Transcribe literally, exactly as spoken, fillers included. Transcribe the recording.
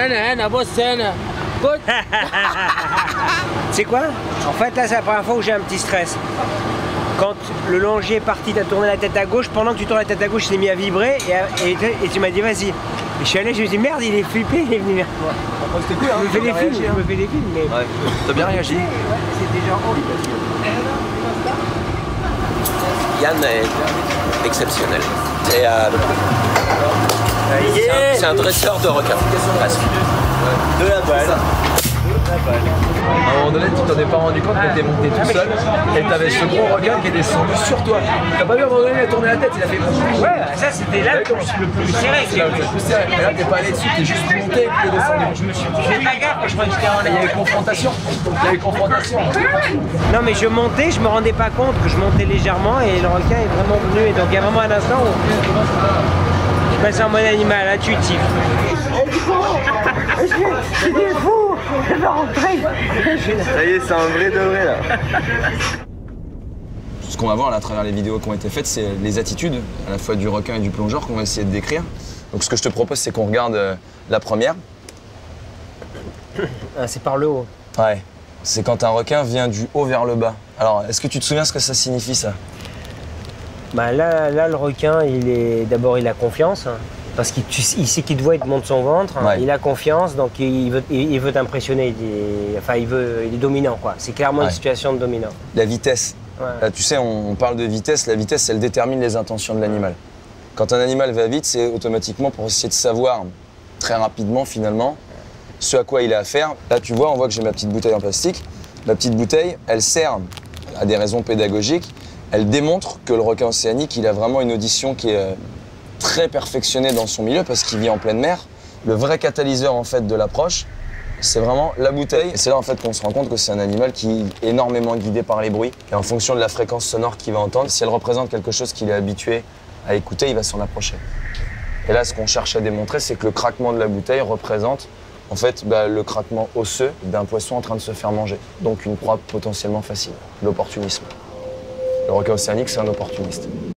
C'est quoi? En fait, là, c'est la première fois où j'ai un petit stress. Quand le langer est parti, t'as tourné la tête à gauche, pendant que tu tournes la tête à gauche, il s'est mis à vibrer et, et, et tu m'as dit vas-y. Et je suis allé, je me suis dit merde, il est flippé, il est venu vers toi. C'était cool, hein, je me fais des films, je me fais des films, mais... Ouais, t'as bien réagi. Ouais, c'était genre horrible. Yann est exceptionnel. Et, euh, Yeah. c'est un, un dresseur de requin. De la balle. À un moment donné, tu t'en es pas rendu compte, mais t'es monté tout seul et t'avais ce gros requin qui est descendu sur toi. T'as pas vu à un moment donné, il a tourné la tête, il a fait bon. Ouais, ça c'était là le plus, le plus serré. C'est là où t'es le plus serré. Mais là, t'es pas allé dessus, t'es juste monté et puis t'es descendu. Je me suis fait pas gaffe, je crois que j'étais en Il y avait confrontation. Il y avait confrontation. Non mais je montais, je me rendais pas compte que je montais légèrement et le requin est vraiment venu. Et donc il y a vraiment un instant où je passais en mode animal, intuitif. C'est des fous! Je vais rentrer! Ça y est, c'est un vrai de vrai là. Ce qu'on va voir là, à travers les vidéos qui ont été faites, c'est les attitudes, à la fois du requin et du plongeur, qu'on va essayer de décrire. Donc ce que je te propose, c'est qu'on regarde euh, la première. Ah, c'est par le haut. Ouais. C'est quand un requin vient du haut vers le bas. Alors, est-ce que tu te souviens ce que ça signifie, ça? Bah là, là, le requin, il est d'abord il a confiance. Hein, parce qu'il il sait qu'il te voit, il te montre son ventre. Hein, Ouais. il a confiance, donc il veut, il, il veut t'impressionner. Il, est- enfin, il veut, il est dominant, quoi. C'est clairement Ouais. une situation de dominant. La vitesse. Ouais. Là, tu sais, on, on parle de vitesse. La vitesse, elle détermine les intentions de l'animal. Quand un animal va vite, c'est automatiquement pour essayer de savoir très rapidement, finalement, ce à quoi il a affaire. Là, tu vois, on voit que j'ai ma petite bouteille en plastique. Ma petite bouteille, elle sert à des raisons pédagogiques. Elle démontre que le requin océanique, il a vraiment une audition qui est euh, très perfectionnée dans son milieu parce qu'il vit en pleine mer. Le vrai catalyseur, en fait, de l'approche, c'est vraiment la bouteille. Et c'est là, en fait, qu'on se rend compte que c'est un animal qui est énormément guidé par les bruits. Et en fonction de la fréquence sonore qu'il va entendre, si elle représente quelque chose qu'il est habitué à écouter, il va s'en approcher. Et là, ce qu'on cherche à démontrer, c'est que le craquement de la bouteille représente en fait bah, le craquement osseux d'un poisson en train de se faire manger. Donc une proie potentiellement facile, l'opportunisme. Le requin océanique, c'est un opportuniste.